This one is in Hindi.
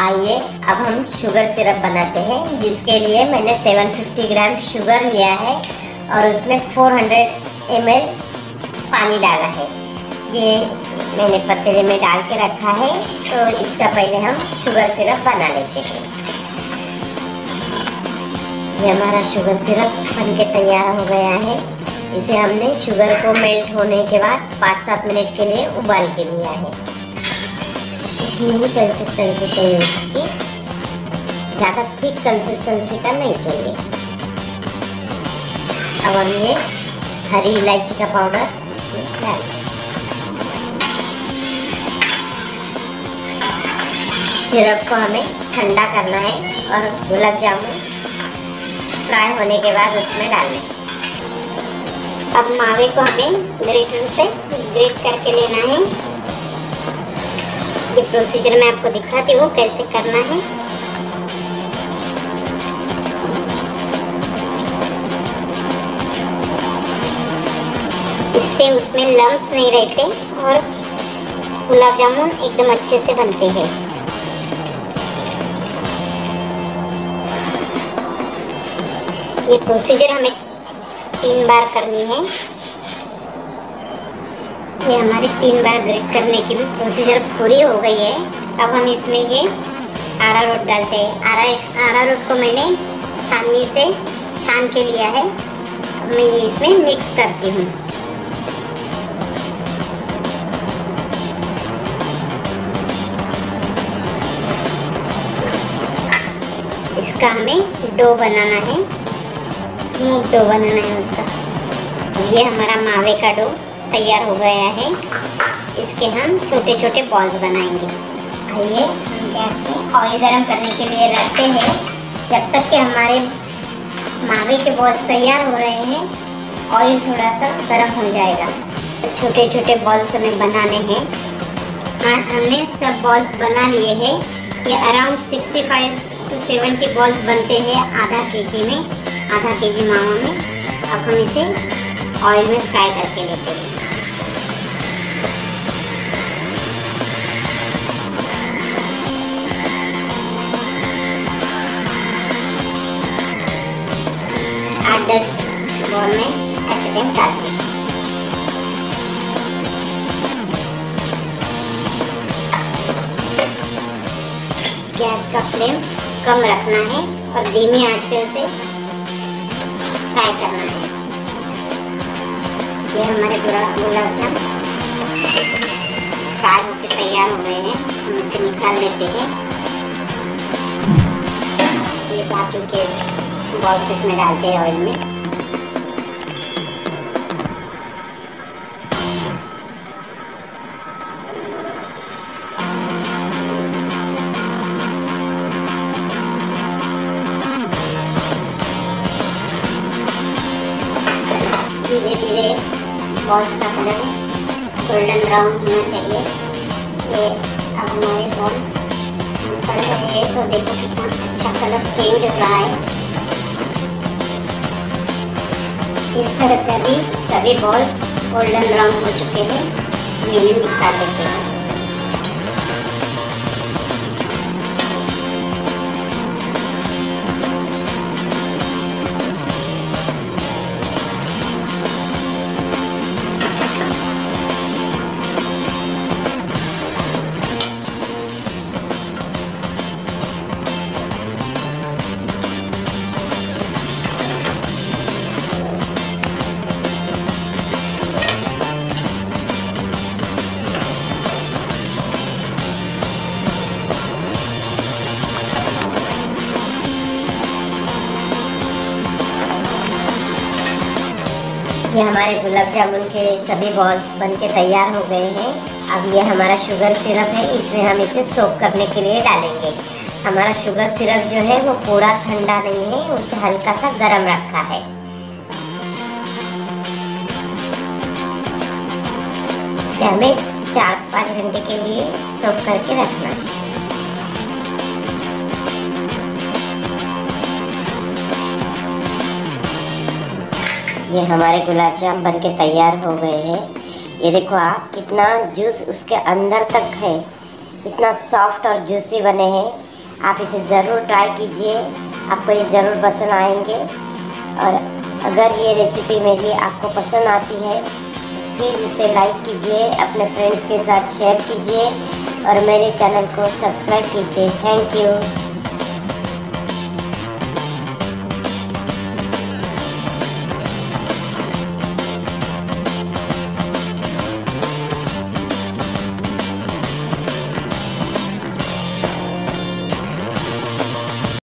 आइए अब हम शुगर सिरप बनाते हैं, जिसके लिए मैंने 750 ग्राम शुगर लिया है और उसमें 400 ml पानी डाला है। ये मैंने पतीले में डाल के रखा है, तो इसका पहले हम शुगर सिरप बना लेते हैं। ये हमारा शुगर सिरप बन के तैयार हो गया है। इसे हमने शुगर को मेल्ट होने के बाद 5-7 मिनट के लिए उबाल के लिया है। इतनी ही कंसिस्टेंसी चाहिए उसकी, ज़्यादा थिक कंसिस्टेंसी का नहीं चाहिए। अब हम ये हरी इलायची का पाउडर इसमें डाल दें। सिरप को हमें ठंडा करना है और गुलाब जामुन फ्राई होने के बाद उसमें डालना है। अब मावे को हमें ग्रेटर से ग्रेट करके लेना है। ये प्रोसीजर मैं आपको दिखाती हूँ कैसे करना है। इससे उसमें लम्स नहीं रहते और गुलाब जामुन एकदम अच्छे से बनते हैं। ये प्रोसीजर हमें 3 बार करनी है। ये हमारी 3 बार ग्रेट करने की भी प्रोसीजर पूरी हो गई है। अब हम इसमें ये अरारोट डालते हैं। अरारोट को मैंने छाननी से छान के लिया है। अब मैं ये इसमें मिक्स करती हूँ। इसका हमें डो बनाना है, स्मूथ डो बनाना है उसका। ये हमारा मावे का डो तैयार हो गया है। इसके हम छोटे छोटे बॉल्स बनाएंगे। आइए हम गैस पे ऑयल गरम करने के लिए रखते हैं। जब तक कि हमारे मावे के बॉल्स तैयार हो रहे हैं, ऑयल थोड़ा सा गरम हो जाएगा। छोटे छोटे बॉल्स हमें बनाने हैं। हमने सब बॉल्स बना लिए हैं। ये अराउंड 65 to 70 बॉल्स बनते हैं आधा केजी मावा में। अब हम इसे ऑयल में फ्राई करके लेते हैं। आठ 10 बॉल में एट टाइम डालते हैं। गैस का फ्लेम कम रखना है और धीमी आंच पे उसे फ्राई करना है। ये हमारे गुलाब जामुन फ्राई होकर तैयार हो गए हैं। हम इसे निकाल लेते हैं। ये बाकी के बॉल्स इसमें डालते हैं ऑयल में। धीरे धीरे बॉल्स का कलर गोल्डन ब्राउन होना चाहिए। ये अब हमारे बॉल्स कलर है, तो देखो कितना अच्छा कलर चेंज हो रहा है। इस तरह से अभी सभी बॉल्स गोल्डन ब्राउन हो चुके हैं। हम इन्हें निकाल लेते हैं। ये हमारे गुलाब जामुन के सभी बॉल्स बनके तैयार हो गए हैं। अब ये हमारा शुगर सिरप है, इसमें हम इसे सोक करने के लिए डालेंगे। हमारा शुगर सिरप जो है वो पूरा ठंडा नहीं है, उसे हल्का सा गर्म रखा है। इसे हमें 4-5 घंटे के लिए सोक करके रखना है। ये हमारे गुलाब जामुन बनके तैयार हो गए हैं। ये देखो आप, कितना जूस उसके अंदर तक है, इतना सॉफ्ट और जूसी बने हैं। आप इसे ज़रूर ट्राई कीजिए, आपको ये ज़रूर पसंद आएंगे। और अगर ये रेसिपी मेरी आपको पसंद आती है, प्लीज़ इसे लाइक कीजिए, अपने फ्रेंड्स के साथ शेयर कीजिए और मेरे चैनल को सब्सक्राइब कीजिए। Thank you.